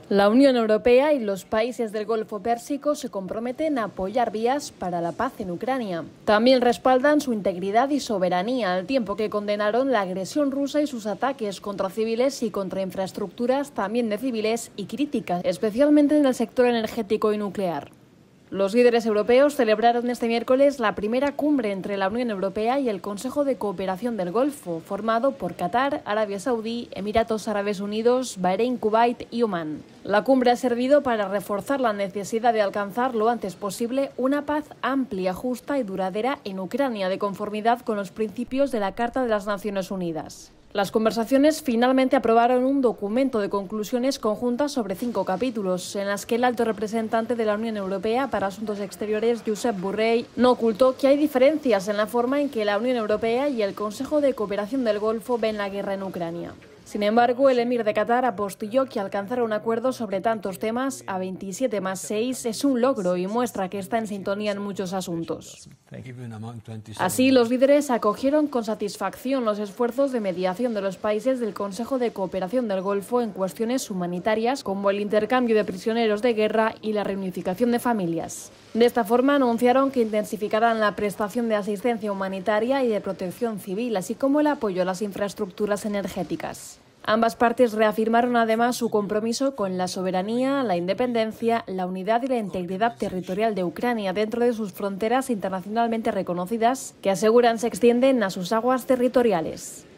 La Unión Europea y los países del Golfo Pérsico se comprometen a apoyar vías para la paz en Ucrania. También respaldan su integridad y soberanía, al tiempo que condenaron la agresión rusa y sus ataques contra civiles y contra infraestructuras, también de civiles, y críticas, especialmente en el sector energético y nuclear. Los líderes europeos celebraron este miércoles la primera cumbre entre la Unión Europea y el Consejo de Cooperación del Golfo, formado por Qatar, Arabia Saudí, Emiratos Árabes Unidos, Bahrein, Kuwait y Omán. La cumbre ha servido para reforzar la necesidad de alcanzar lo antes posible una paz amplia, justa y duradera en Ucrania, de conformidad con los principios de la Carta de las Naciones Unidas. Las conversaciones finalmente aprobaron un documento de conclusiones conjuntas sobre 5 capítulos, en las que el alto representante de la Unión Europea para Asuntos Exteriores, Josep Borrell, no ocultó que hay diferencias en la forma en que la Unión Europea y el Consejo de Cooperación del Golfo ven la guerra en Ucrania. Sin embargo, el emir de Qatar apostilló que alcanzar un acuerdo sobre tantos temas a 27 más 6 es un logro y muestra que está en sintonía en muchos asuntos. Así, los líderes acogieron con satisfacción los esfuerzos de mediación de los países del Consejo de Cooperación del Golfo en cuestiones humanitarias, como el intercambio de prisioneros de guerra y la reunificación de familias. De esta forma, anunciaron que intensificarán la prestación de asistencia humanitaria y de protección civil, así como el apoyo a las infraestructuras energéticas. Ambas partes reafirmaron además su compromiso con la soberanía, la independencia, la unidad y la integridad territorial de Ucrania dentro de sus fronteras internacionalmente reconocidas, que aseguran se extienden a sus aguas territoriales.